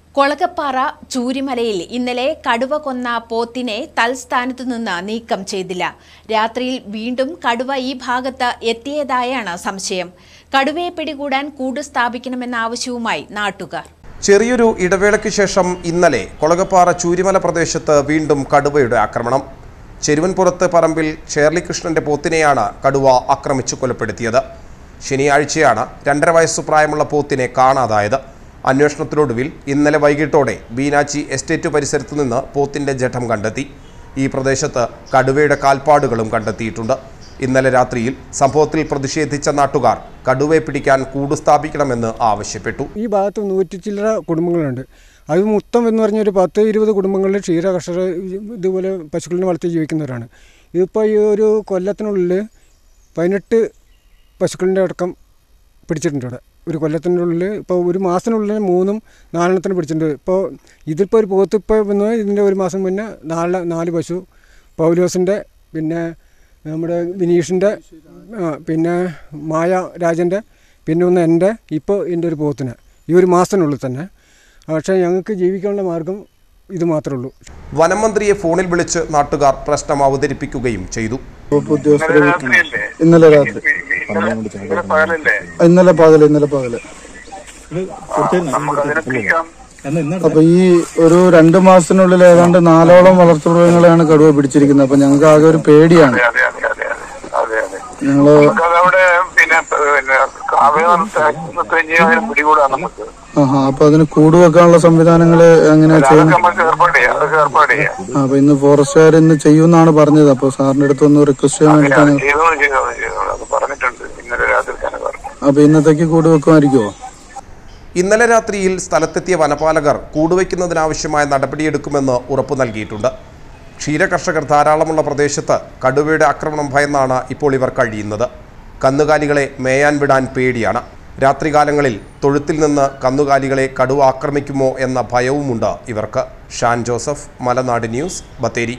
കൊളകപ്പാറ ചൂരിമലയിൽ ഇന്നലെ കടുവ കൊന്ന പോത്തിനെ തൽസ്ഥാനത്തു നിന്ന് നീക്കം ചെയ്തില്ല. രാത്രിയിൽ വീണ്ടും കടുവ ഈ ഭാഗത്ത് എത്തിയതായാണ് സംശയം. കടുവയെ പിടികൂടാൻ കൂട് സ്ഥാപിക്കണമെന്ന ആവശ്യവുമായി നാട്ടുകാർ. ചെറിയൊരു ഇടവേളയ്ക്ക് ശേഷം ഇന്നലെ കൊളകപ്പാറ ചൂരിമല പ്രദേശത്ത് വീണ്ടും കടുവയുടെ ആക്രമണം. ചെരുവൻപുറത്ത് പറമ്പിൽ ഷേർലി കൃഷ്ണന്റെ പോത്തിനെയാണ് കടുവ ആക്രമിച്ചു കൊലപ്പെടുത്തിയത്. ശനിയാഴ്ചയാണ് 2.5 വയസ്സു പ്രായമുള്ള പോത്തിനെ കാണാതായത്. അന്വേഷണത്തിനൊടുവിൽ ഇന്നലെ വൈകിട്ടോടെ ബീനാച്ചി എസ്റ്റേറ്റ് പരിസരത്തു നിന്ന് പോത്തിന്റെ ജഡം കണ്ടെത്തി. ഈ പ്രദേശത്ത് കടുവയുടെ കാൽപ്പാടുകളും കണ്ടെത്തിയിട്ടുണ്ട്. ഇന്നലെ രാത്രിയിൽ സംഭവത്തിൽ പ്രതിഷേധിച്ച നാട്ടുകാർ കടുവയെ പിടിക്കാൻ കൂട് സ്ഥാപിക്കണമെന്ന് ആവശ്യപ്പെട്ടു. ഈ ഭാഗത്ത് 100 ചില്ലറ കുടുംബങ്ങളുണ്ട്. അത് മൊത്തം എന്ന് പറഞ്ഞൊരു 10-20 കുടുംബങ്ങളിൽ ക്ഷീര കർഷകർ ഇതുപോലെ പശുക്കളിനെ വളർത്തി ജീവിക്കുന്നവരാണ്. ഇതിപ്പോൾ ഈ ഒരു കൊല്ലത്തിനുള്ളിൽ 18 പശുക്കളിൻ്റെ അടക്കം പിടിച്ചിട്ടുണ്ട്. ഇവിടെ ഒരു കൊല്ലത്തിനുള്ളിൽ ഇപ്പോൾ ഒരു മാസത്തിനുള്ളിൽ 3-4 പിടിച്ചിട്ടുണ്ട്. ഇപ്പോൾ ഇതിപ്പോൾ ഒരു പോത്ത് ഇപ്പോൾ വന്ന് ഇതിൻ്റെ ഒരു മാസം മുന്നേ 4 പശു, പൗലോസിൻ്റെ, പിന്നെ നമ്മുടെ വിനീഷിൻ്റെ, പിന്നെ മായ രാജൻ്റെ, പിന്നെ ഒന്ന് എൻ്റെ, ഇപ്പോൾ എൻ്റെ ഒരു പോത്തിന് ഈ ഒരു മാസത്തിനുള്ളിൽ തന്നെ. പക്ഷേ ഞങ്ങൾക്ക് ജീവിക്കാനുള്ള മാർഗം ഇത് മാത്രമേ ഉള്ളൂ. വനം മന്ത്രിയെ ഫോണിൽ വിളിച്ച് നാട്ടുകാർ പ്രശ്നം അവതരിപ്പിക്കുകയും ചെയ്തു. ഇന്നലെ രാത്രി, ഇന്നലെ പകല്. അപ്പൊ ഈ ഒരു 2 മാസത്തിനുള്ളിൽ ഏതാണ്ട് 4ഓളം വളർത്തുമൃഗങ്ങളെയാണ് കടുവ പിടിച്ചിരിക്കുന്നത്. അപ്പൊ ഞങ്ങൾക്ക് ആകെ ഒരു പേടിയാണ്. ഞങ്ങള് അപ്പൊ അതിന് കൂട് വെക്കാനുള്ള സംവിധാനങ്ങള് എങ്ങനെയാ ചെയ്യുന്നത്? അപ്പൊ ഇന്ന് ഫോറസ്റ്റുകാർ ഇന്ന് ചെയ്യുമെന്നാണ് പറഞ്ഞത്. അപ്പൊ സാറിന്റെ അടുത്ത് ഒന്ന് റിക്വസ്റ്റ് ചെയ്യാൻ വേണ്ടിട്ടാണ്. അപ്പൊ ഇന്നത്തേക്ക് കൂട് വെക്കുമായിരിക്കുമോ? ഇന്നലെ രാത്രിയിൽ സ്ഥലത്തെത്തിയ വനപാലകർ കൂടുവയ്ക്കുന്നതിനാവശ്യമായ നടപടിയെടുക്കുമെന്ന് ഉറപ്പു നൽകിയിട്ടുണ്ട്. ക്ഷീരകർഷകർ ധാരാളമുള്ള പ്രദേശത്ത് കടുവയുടെ ആക്രമണം ഭയന്നാണ് ഇപ്പോൾ ഇവർ കഴിയുന്നത്. കന്നുകാലികളെ മേയാൻ വിടാൻ പേടിയാണ്. രാത്രികാലങ്ങളിൽ തൊഴുത്തിൽ നിന്ന് കന്നുകാലികളെ കടുവ ആക്രമിക്കുമോ എന്ന ഭയവുമുണ്ട് ഇവർക്ക്. Shan Joseph, Malanad news, Bathery.